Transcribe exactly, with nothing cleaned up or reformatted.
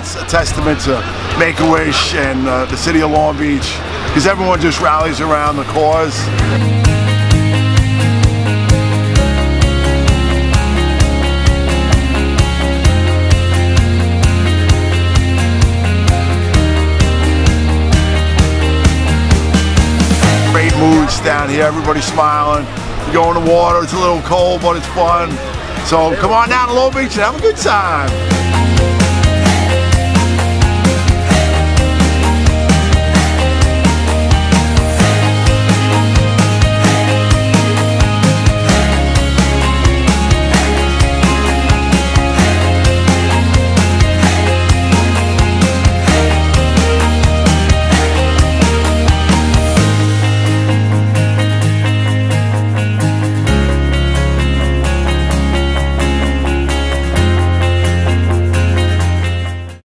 it's a testament to Make-A-Wish and uh, the city of Long Beach, because everyone just rallies around the cause. Great moods down here, everybody's smiling. You go in the water, it's a little cold, but it's fun. So come on down to Long Beach and have a good time.